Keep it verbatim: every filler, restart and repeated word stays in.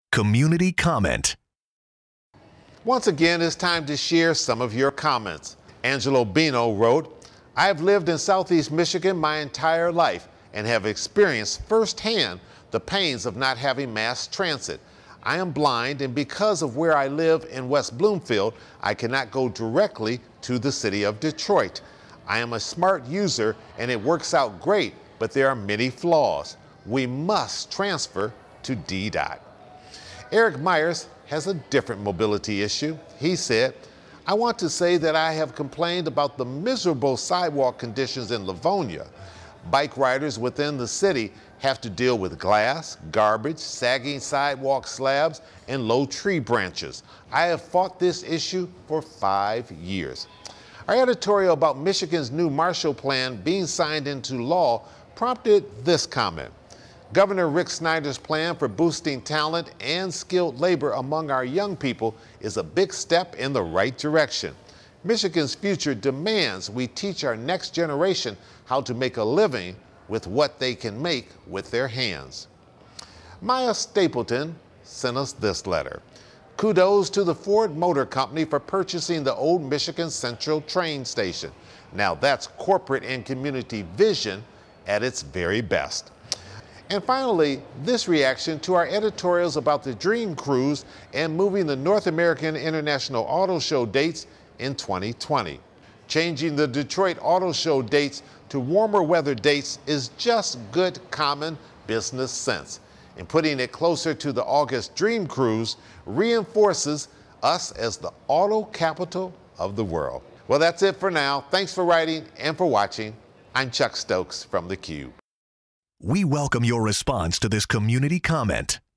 Community comment. Once again, it's time to share some of your comments. Angelo Bino wrote, I have lived in Southeast Michigan my entire life and have experienced firsthand the pains of not having mass transit. I am blind, and because of where I live in West Bloomfield, I cannot go directly to the city of Detroit. I am a smart user and it works out great, but there are many flaws. We must transfer to D DOT. Eric Myers has a different mobility issue. He said, I want to say that I have complained about the miserable sidewalk conditions in Livonia. Bike riders within the city have to deal with glass, garbage, sagging sidewalk slabs, and low tree branches. I have fought this issue for five years. Our editorial about Michigan's new Marshall Plan being signed into law prompted this comment. Governor Rick Snyder's plan for boosting talent and skilled labor among our young people is a big step in the right direction. Michigan's future demands we teach our next generation how to make a living with what they can make with their hands. Maya Stapleton sent us this letter. Kudos to the Ford Motor Company for purchasing the old Michigan Central train station. Now that's corporate and community vision at its very best. And finally, this reaction to our editorials about the Dream Cruise and moving the North American International Auto Show dates in twenty twenty. Changing the Detroit Auto Show dates to warmer weather dates is just good common business sense. And putting it closer to the August Dream Cruise reinforces us as the auto capital of the world. Well, that's it for now. Thanks for writing and for watching. I'm Chuck Stokes from theCUBE. We welcome your response to this community comment.